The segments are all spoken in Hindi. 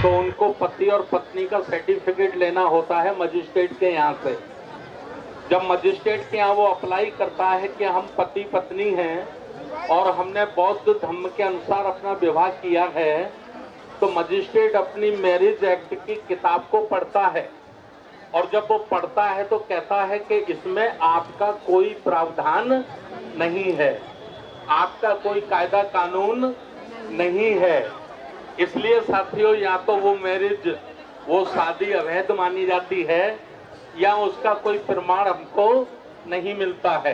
तो उनको पति और पत्नी का सर्टिफिकेट लेना होता है मजिस्ट्रेट के यहाँ से। जब मजिस्ट्रेट के यहाँ वो अप्लाई करता है कि हम पति पत्नी हैं और हमने बौद्ध धर्म के अनुसार अपना विवाह किया है, तो मजिस्ट्रेट अपनी मैरिज एक्ट की किताब को पढ़ता है और जब वो पढ़ता है तो कहता है कि इसमें आपका कोई प्रावधान नहीं है, आपका कोई कायदा कानून नहीं है। इसलिए साथियों, या तो वो मैरिज, वो शादी अवैध मानी जाती है या उसका कोई प्रमाण हमको नहीं मिलता है।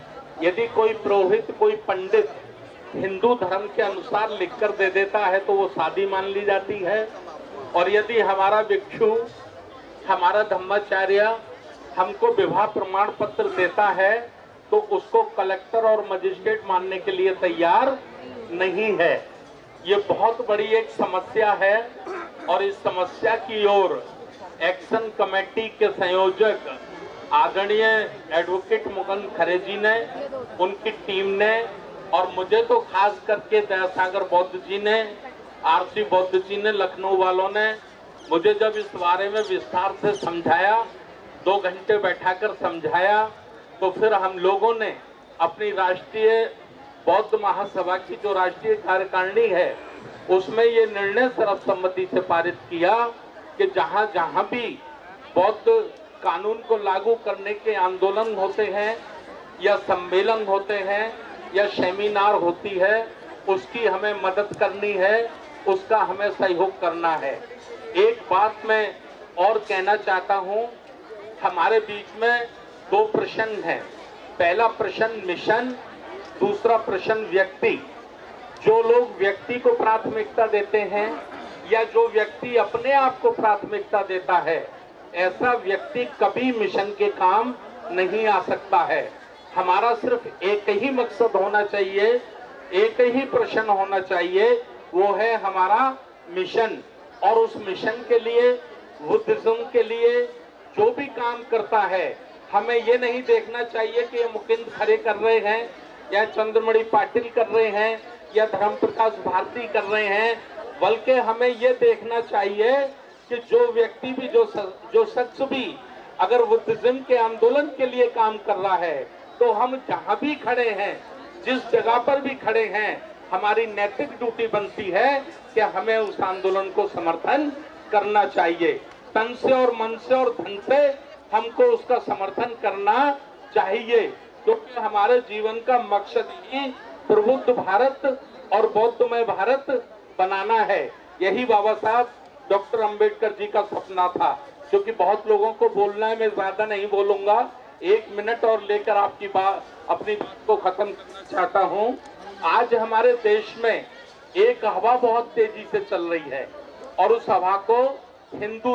यदि कोई पुरोहित, कोई पंडित हिंदू धर्म के अनुसार लिखकर दे देता है तो वो शादी मान ली जाती है, और यदि हमारा भिक्षु, हमारा धम्माचार्य हमको विवाह प्रमाण पत्र देता है तो उसको कलेक्टर और मजिस्ट्रेट मानने के लिए तैयार नहीं है। ये बहुत बड़ी एक समस्या है और इस समस्या की ओर एक्शन कमेटी के संयोजक आदरणीय एडवोकेट मुकुंद खरे जी ने, उनकी टीम ने, और मुझे तो खास करके दयासागर बौद्ध जी ने, आरसी बौद्ध जी ने, लखनऊ वालों ने मुझे जब इस बारे में विस्तार से समझाया, 2 घंटे बैठाकर समझाया, तो फिर हम लोगों ने अपनी राष्ट्रीय बौद्ध महासभा की जो राष्ट्रीय कार्यकारिणी है उसमें ये निर्णय सर्वसम्मति से पारित किया कि जहां जहां भी बौद्ध कानून को लागू करने के आंदोलन होते हैं या सम्मेलन होते हैं या सेमिनार होती है, उसकी हमें मदद करनी है, उसका हमें सहयोग करना है। एक बात मैं और कहना चाहता हूं, हमारे बीच में 2 प्रश्न हैं। पहला प्रश्न मिशन, दूसरा प्रश्न व्यक्ति। जो लोग व्यक्ति को प्राथमिकता देते हैं या जो व्यक्ति अपने आप को प्राथमिकता देता है, ऐसा व्यक्ति कभी मिशन के काम नहीं आ सकता है। हमारा सिर्फ एक ही मकसद होना चाहिए, एक ही प्रश्न होना चाहिए, वो है हमारा मिशन। और उस मिशन के लिए, बुद्धिज्म के लिए जो भी काम करता है, हमें ये नहीं देखना चाहिए कि ये मुकुंद खरे कर रहे हैं या चंद्रमणि पाटिल कर रहे हैं या धर्म प्रकाश भारती कर रहे हैं, बल्कि हमें ये देखना चाहिए कि जो व्यक्ति भी, जो शख्स भी अगर बुद्धिज्म के आंदोलन के लिए काम कर रहा है, तो हम जहां भी खड़े हैं, जिस जगह पर भी खड़े हैं, हमारी नैतिक ड्यूटी बनती है कि हमें उस आंदोलन को समर्थन करना चाहिए। तन से और मन से और धन से हमको उसका समर्थन करना चाहिए, क्योंकि हमारे जीवन का मकसद ही प्रबुद्ध भारत और बौद्धमय भारत बनाना है। यही बाबा साहब डॉक्टर अंबेडकर जी का सपना था। क्योंकि बहुत लोगों को बोलना है, मैं ज्यादा नहीं बोलूंगा, 1 मिनट और लेकर आपकी अपनी बात को खत्म करना चाहता हूँ। आज हमारे देश में एक हवा बहुत तेजी से चल रही है और उस हवा को हिंदू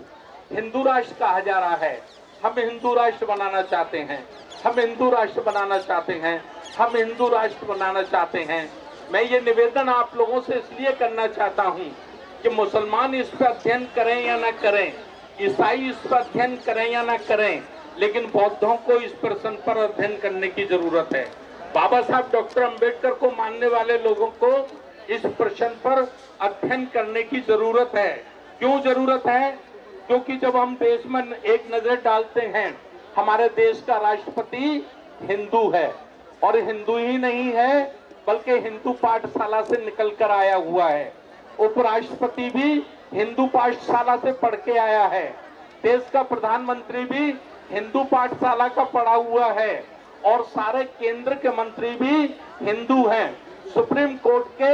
राष्ट्र कहा जा रहा है। हम हिंदू राष्ट्र बनाना चाहते हैं, हम हिंदू राष्ट्र बनाना चाहते हैं, हम हिंदू राष्ट्र बनाना चाहते हैं। मैं ये निवेदन आप लोगों से इसलिए करना चाहता हूँ कि मुसलमान इस पर अध्ययन करें या ना करें, ईसाई इस पर अध्ययन करें या ना करें, लेकिन बौद्धों को इस प्रश्न पर अध्ययन करने की जरूरत है। बाबा साहब डॉक्टर अंबेडकर को मानने वाले लोगों को इस प्रश्न पर अध्ययन करने की जरूरत है। क्यों जरूरत है? क्योंकि जब हम देश में एक नजर डालते हैं, हमारे देश का राष्ट्रपति हिंदू है, और हिंदू ही नहीं है बल्कि हिंदू पाठशाला से निकल कर आया हुआ है। उपराष्ट्रपति भी हिंदू पाठशाला से पढ़ के आया है। देश का प्रधानमंत्री भी हिंदू पाठशाला का पढ़ा हुआ है, और सारे केंद्र के मंत्री भी हिंदू हैं। सुप्रीम कोर्ट के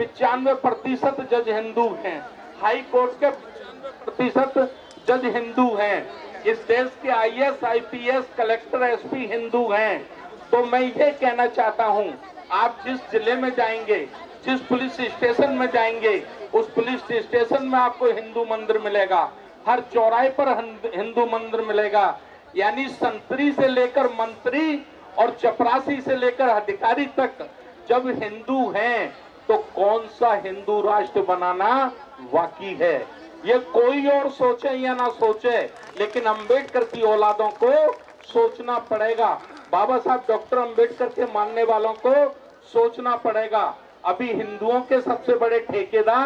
95% जज हिंदू हैं, हाई कोर्ट के 95% जज हिंदू हैं। इस देश के IAS, IPS, collector, SP Hindu हैं। तो मैं ये कहना चाहता हूँ, आप जिस जिले में जाएंगे, जिस पुलिस स्टेशन में जाएंगे, उस पुलिस स्टेशन में आपको हिंदू मंदिर मिलेगा, हर चौराहे पर हिंदू मंदिर मिलेगा। यानी संतरी से लेकर मंत्री और चपरासी से लेकर अधिकारी तक जब हिंदू हैं, तो कौन सा हिंदू राष्ट्र बनाना बाकी है? ये कोई और सोचे या ना सोचे, लेकिन अंबेडकर की औलादों को सोचना पड़ेगा। बाबा साहब डॉक्टर अंबेडकर के मानने वालों को सोचना पड़ेगा। अभी हिंदुओं के सबसे बड़े ठेकेदार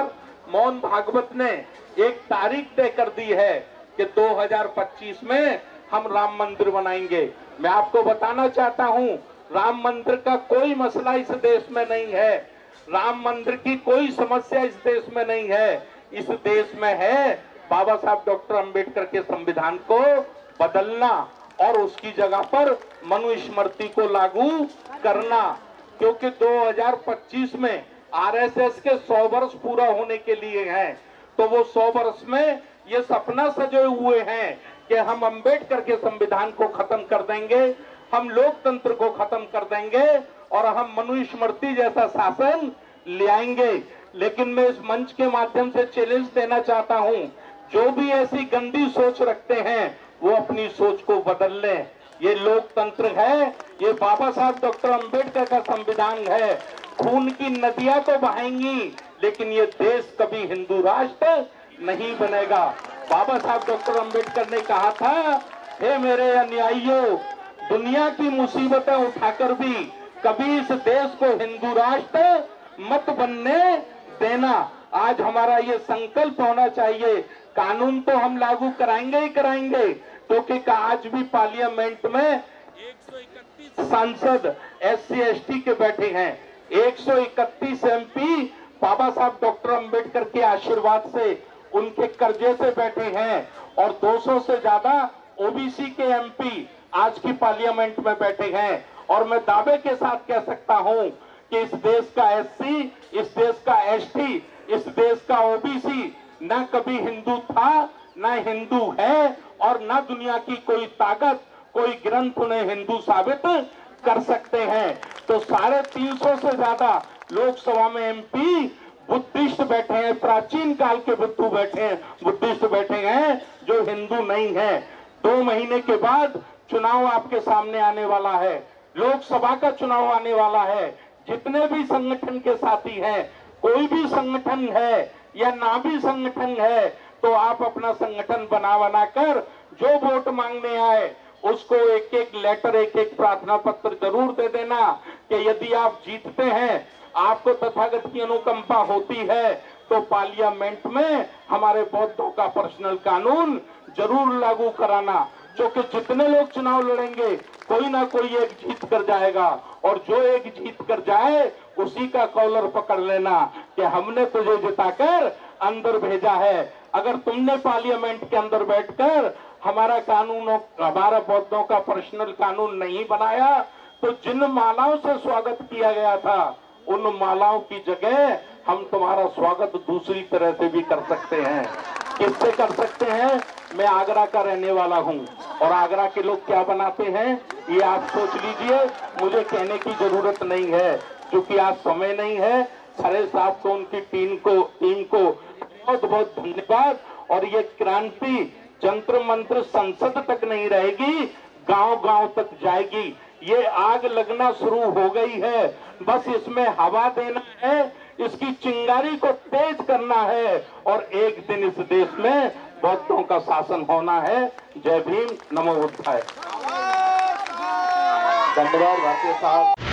मोहन भागवत ने एक तारीख तय कर दी है कि 2025 में हम राम मंदिर बनाएंगे। मैं आपको बताना चाहता हूं, राम मंदिर का कोई मसला इस देश में नहीं है, राम मंदिर की कोई समस्या इस देश में नहीं है। इस देश में है बाबा साहब डॉक्टर अंबेडकर के संविधान को बदलना और उसकी जगह पर मनुस्मृति को लागू करना, क्योंकि 2025 में आरएसएस के 100 वर्ष पूरा होने के लिए हैं। तो वो 100 वर्ष में ये सपना सजे हुए हैं कि हम अंबेडकर के संविधान को खत्म कर देंगे, हम लोकतंत्र को खत्म कर देंगे और हम मनुस्मृति जैसा शासन ले आएंगे। लेकिन मैं इस मंच के माध्यम से चैलेंज देना चाहता हूं, जो भी ऐसी गंदी सोच रखते हैं वो अपनी सोच को बदल लें। ये लोकतंत्र है, ये बाबा साहब डॉक्टर अंबेडकर का संविधान है। खून की नदियां तो बहेंगी, लेकिन ये देश कभी हिंदू राष्ट्र नहीं बनेगा। बाबा साहब डॉक्टर अंबेडकर ने कहा था, हे मेरे अनुयायियों, दुनिया की मुसीबतें उठाकर भी कभी इस देश को हिंदू राष्ट्र मत बनने देना। आज हमारा ये संकल्प होना चाहिए। कानून तो हम लागू कराएंगे ही कराएंगे, क्योंकि आज भी पार्लियामेंट में 131 सांसद SC ST के बैठे हैं, 131 MP बाबा साहब डॉक्टर अंबेडकर के आशीर्वाद से, उनके कर्जे से बैठे हैं और 200 से ज्यादा OBC के MP आज की पार्लियामेंट में बैठे हैं। और मैं दावे के साथ कह सकता हूं कि इस देश का SC, इस देश का ST, इस देश का OBC न कभी हिंदू था, न हिंदू है और न दुनिया की कोई ताकत, कोई ग्रंथ उन्हें हिंदू साबित कर सकते हैं। तो 350 से ज्यादा लोकसभा में MP बुद्धिस्ट बैठे हैं, प्राचीन काल के बुद्धिस्ट बैठे हैं जो हिंदू नहीं है। 2 महीने के बाद चुनाव आपके सामने आने वाला है, लोकसभा का चुनाव आने वाला है। जितने भी संगठन के साथी हैं, कोई भी संगठन है या ना भी संगठन है, तो आप अपना संगठन बना कर जो वोट मांगने आए उसको एक एक लेटर, एक एक प्रार्थना पत्र जरूर दे देना कि यदि आप जीतते हैं, आपको तथागत की अनुकंपा होती है, तो पार्लियामेंट में हमारे बौद्धों का पर्सनल कानून जरूर लागू कराना। क्योंकि जितने लोग चुनाव लड़ेंगे कोई ना कोई एक जीत कर जाएगा, और जो एक जीत कर जाए उसी का कॉलर पकड़ लेना कि हमने तुझे जिताकर अंदर भेजा है। अगर तुमने पार्लियामेंट के अंदर बैठकर हमारा कानून, हमारा बौद्धों का पर्सनल कानून नहीं बनाया, तो जिन मालाओं से स्वागत किया गया था उन मालाओं की जगह हम तुम्हारा स्वागत दूसरी तरह से भी कर सकते हैं। किससे कर सकते हैं? मैं आगरा का रहने वाला हूं और आगरा के लोग क्या बनाते हैं ये आप सोच लीजिए, मुझे कहने की जरूरत नहीं है, क्योंकि आज समय नहीं है। खरे साहब को, उनकी टीम को बहुत बहुत धन्यवाद। और ये क्रांति जंतर मंत्र संसद तक नहीं रहेगी, गांव-गांव तक जाएगी। ये आग लगना शुरू हो गई है, बस इसमें हवा देना है, इसकी चिंगारी को तेज करना है और एक दिन इस देश में बौद्धों का शासन होना है। जय भीम, नमो बुद्धाय। धन्यवाद भारतीय साहब।